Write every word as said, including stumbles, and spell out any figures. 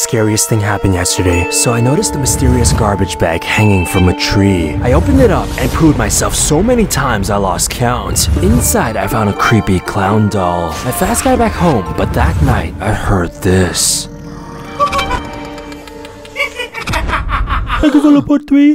scariest thing happened yesterday. So I noticed a mysterious garbage bag hanging from a tree. I opened it up and pooed myself so many times I lost count. Inside, I found a creepy clown doll. I fast got back home, but that night, I heard this. Nagkakala part three.